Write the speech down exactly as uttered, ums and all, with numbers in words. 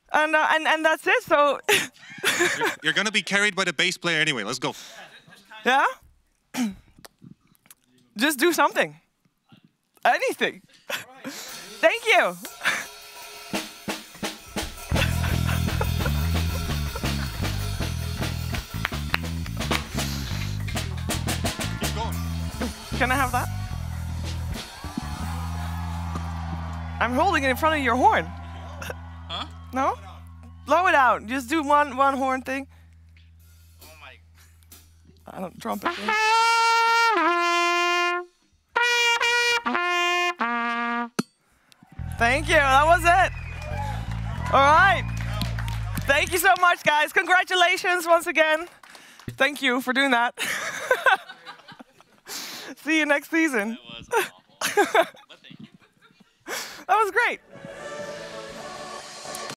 And, uh, and, and that's it, so... you're you're going to be carried by the bass player anyway. Let's go. Yeah? Just do something. Anything. Thank you. Keep going. Can I have that? I'm holding it in front of your horn. Huh? No? Blow it out. Just do one one horn thing. Oh my. I don't trumpet. Thing. Thank you. That was it. All right. Thank you so much, guys. Congratulations once again. Thank you for doing that. See you next season. That was awful. But thank you. That was great.